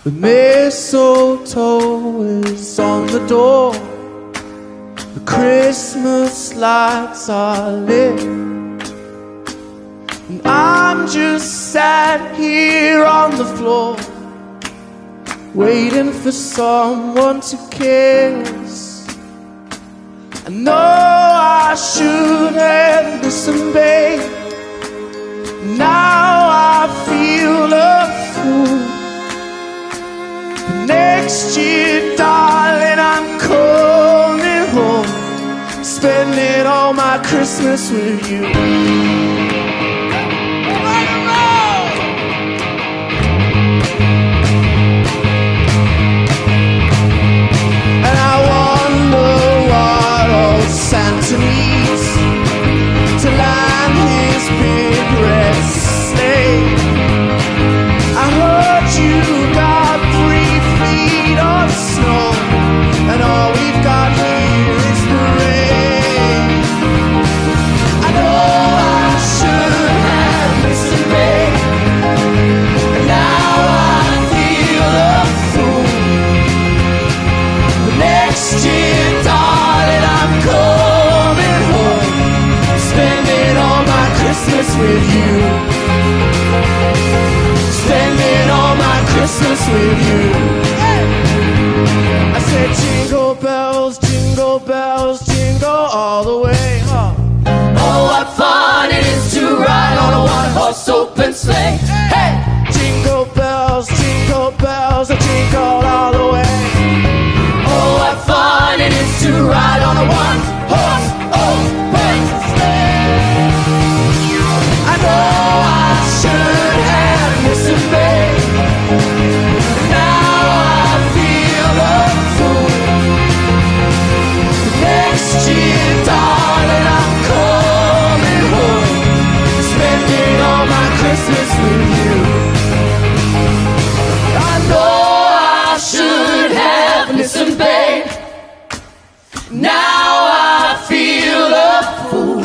The mistletoe is on the door, the Christmas lights are lit, and I'm just sat here on the floor, waiting for someone to kiss. I know I should have listened, babe. Now I feel a fool. But next year, darling, I'm coming home, spending all my Christmas with you. And I wonder what old Santa needs to line his big red sleigh. I heard you got 3 feet of snow, and all we've got here is the rain. I know I should have listened, babe, and now I feel a fool. But next year, darling, I'm coming home, spending all my Christmas with you. Spending all my Christmas with you. Hey! I said jingle bells, jingle all the way. Oh, what fun it is to ride on a one-horse open sleigh. Hey! Jingle bells, jingle all the way. Oh, what fun it is to ride on a one-horse open sleigh. I know I should have listened, babe. Now I feel a fool. Next year, darling, I'm coming home, spending all my Christmas with you. I know I should have listened, babe. Now I feel a fool.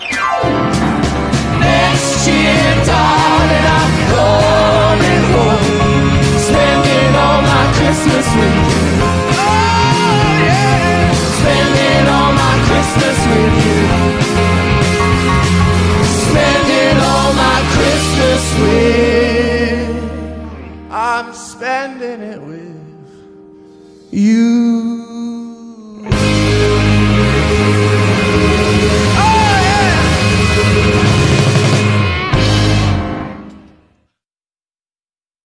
Next year, darling, I'm coming home, spending all my Christmas with you. Oh, yeah. Spending all my Christmas with you. Spending all my Christmas with. I'm spending it with you.